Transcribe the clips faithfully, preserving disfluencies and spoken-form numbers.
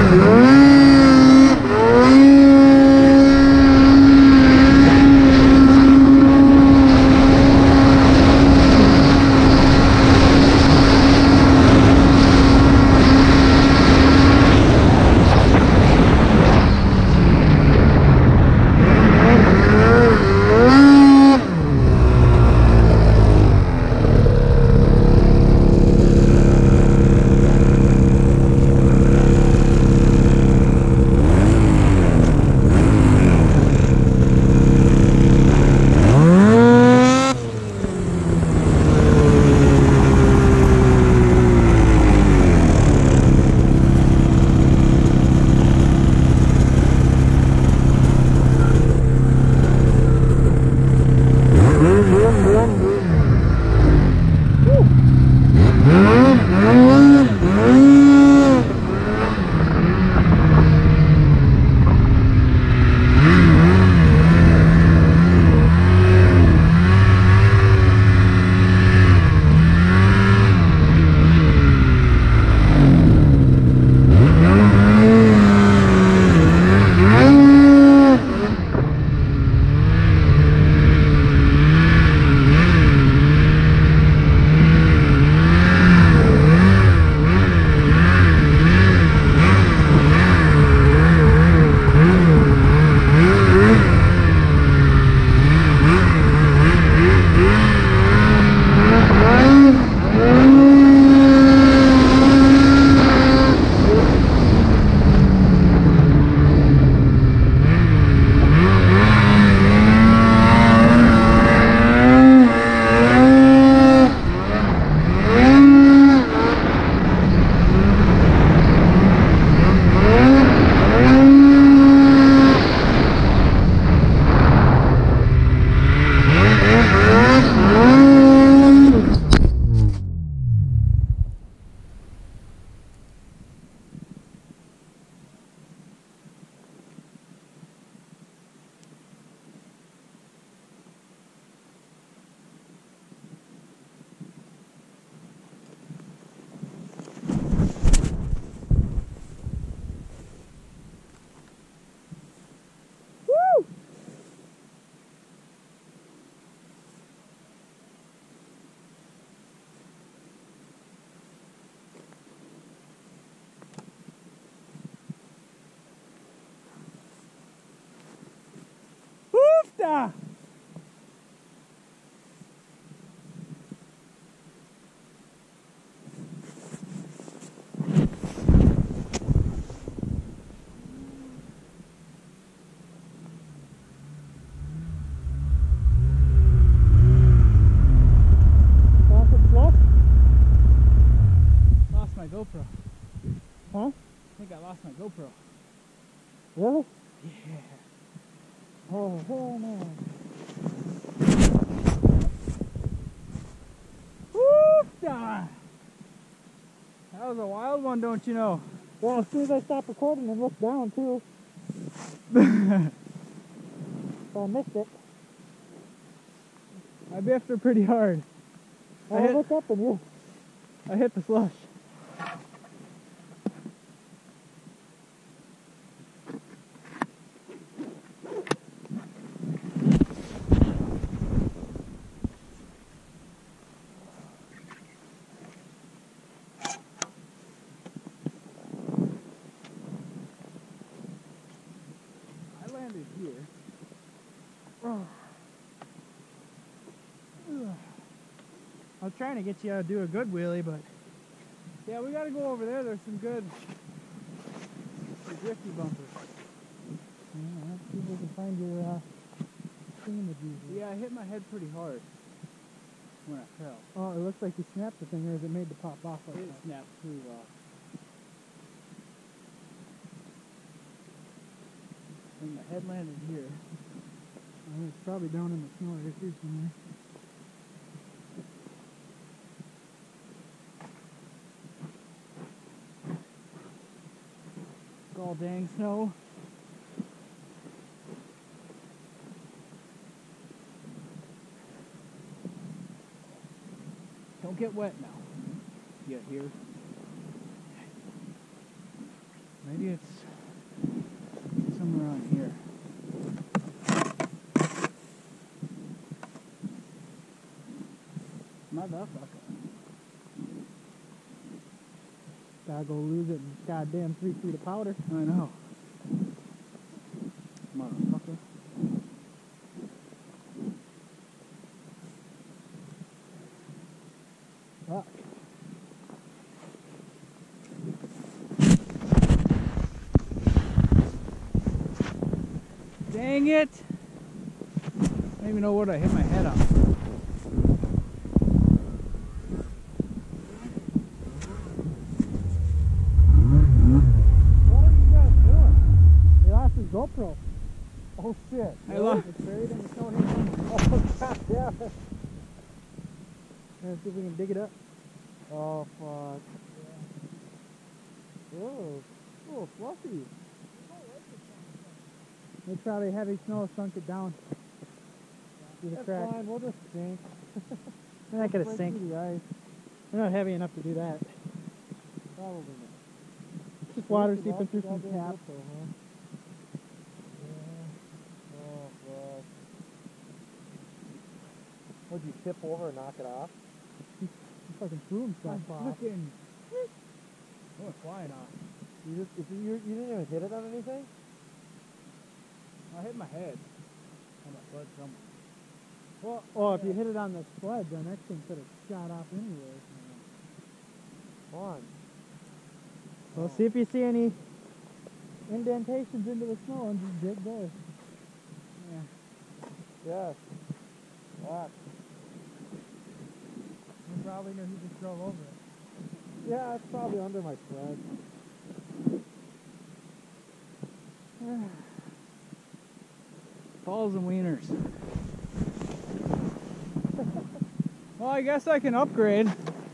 Ah. Lost my GoPro. Huh? I think I lost my GoPro. Really? Yeah. Oh, hell no. Woo-da! That was a wild one, don't you know? Well, as soon as I stopped recording and looked down, too. So I missed it. I biffed her pretty hard. I, I hit, look up and you. I hit the slush. I landed here. Oh. I was trying to get you to do a good wheelie, but yeah, we got to go over there. There's some good some drifty bumpers. Yeah, let's see if we can find your uh, thingamajigs. Yeah, I hit my head pretty hard when I fell. Oh, it looks like you snapped the thing, or is it made to pop off like It that? snapped pretty well. And my head landed here. Oh, it's probably down in the snow right here somewhere. It's all dang snow. Don't get wet now. Get here. Maybe it's somewhere around here. Motherfucker. Gotta go lose it in goddamn three feet of powder. I know. Motherfucker. Fuck. Dang it! I don't even know what I hit my head on. What are you guys doing? He lost his GoPro. Oh shit. I lost. It's buried in the snow here somewhere. Oh god damn it. Let's see if we can dig it up. Oh fuck. Yeah. Oh, oh, fluffy. It's probably heavy snow sunk it down. Through the That's crack. fine, we'll just sink. We're not gonna Break sink. through the ice. We're not heavy enough to do that. Probably not. Just water Lost seeping the through some goddamn taps. GoPro, huh? Yeah. Oh fuck. Would you tip over and knock it off? He fucking threw himself off. Looking. Oh, it's flying off. You just, if you, you didn't even hit it on anything? I hit my head on a sled somewhere. Well, oh, if you hit it on the sled, then that thing could have shot off anyway. Come on. Well, see if you see any indentations into the snow and just dig there. Yeah. Yes. Fuck. You probably knew he just drove over it. Yeah, it's probably under my sled. Balls and wieners. Well, I guess I can upgrade.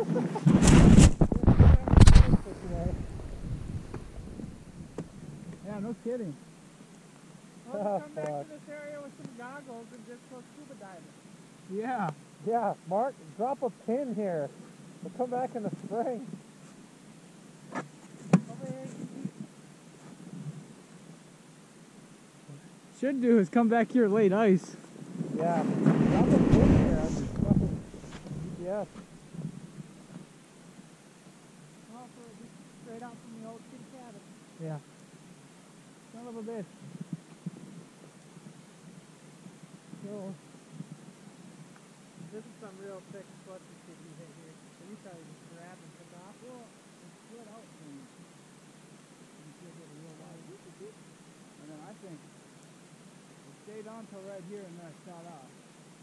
Yeah, no kidding. Well, Oh, just come back fuck. to this area with some goggles and just go scuba diving. Yeah. Yeah, Mark, drop a pin here. We'll come back in the spring. Over here, Should do is come back here late ice. Yeah, drop a pin here. I'm just fucking G P S. well, so just straight out from the old kitty cabin. Yeah. Son of a bitch. So, this is some real thick slushy shit you hit here. So you probably just grab and took off. Well, it's split out from you should get a real wide whoop whoop whoop. And then I think it stayed on till right here and then I shot off.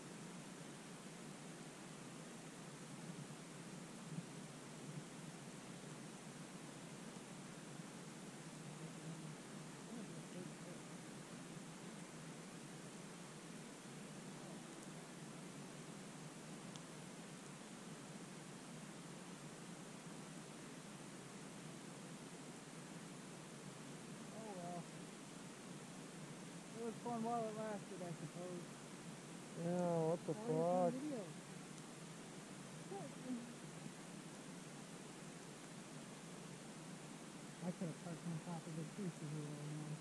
It was fun while it lasted, I suppose. Yeah, what the Oh, fuck? here's some video. I could have parked on top of this piece of here right now.